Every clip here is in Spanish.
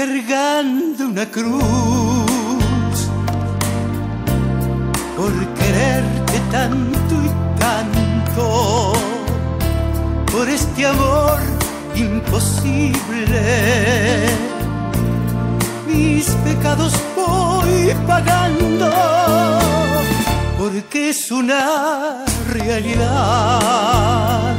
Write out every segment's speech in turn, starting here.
cargando una cruz por quererte tanto y tanto, por este amor imposible. Mis pecados voy pagando, porque es una realidad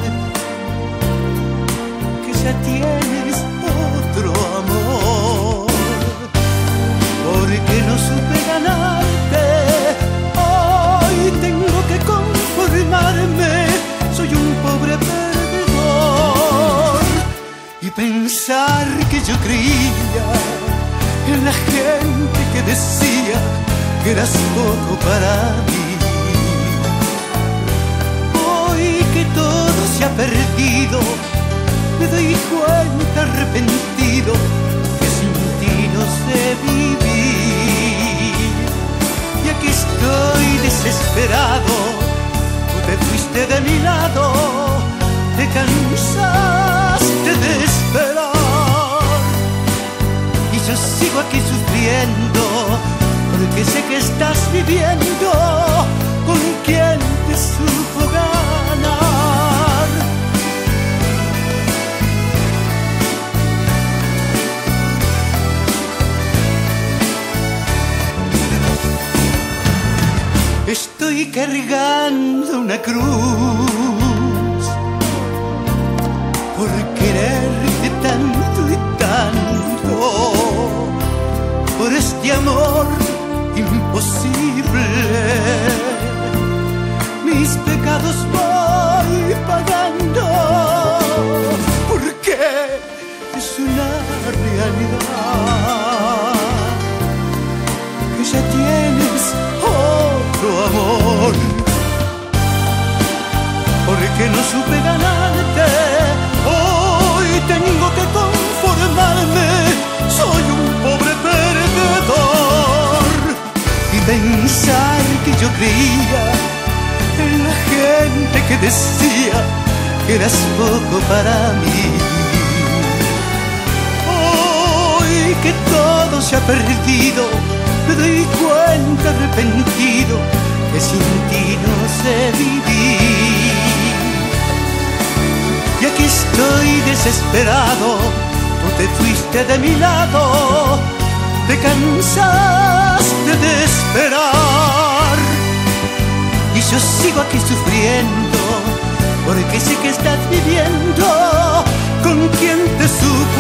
que ya tienes otro amor, porque no supe ganarte. Hoy tengo que conformarme, soy un pobre perdedor, y pensar que yo creía en la gente que decía que eras poco para mí. Hoy que todo se ha perdido, me doy cuenta arrepentido que sin ti no sé vivir. Y aquí estoy desesperado, tú te fuiste de mi lado, te cansaste de esperar. Y yo sigo aquí sufriendo, porque sé que estás viviendo con quien te supo ganar. Estoy cargando una cruz por quererte tanto y tanto, por este amor imposible. Mis pecados voy pagando, porque es una realidad que ya tienes otro amor, porque no supe ganarte. Hoy tengo que conformarme, soy un pobre perdedor, y pensar que yo creía en la gente que decía que eras poco para mí. Hoy que todo se ha perdido, me doy cuenta arrepentido que sin ti no sé vivir. Y aquí estoy desesperado, tú te fuiste de mi lado, te cansaste de esperar. Y yo sigo aquí sufriendo, porque sé que estás viviendo con quien te supo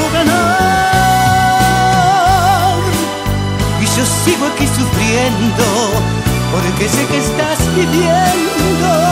ganar. Y yo sigo aquí sufriendo, porque sé que estás viviendo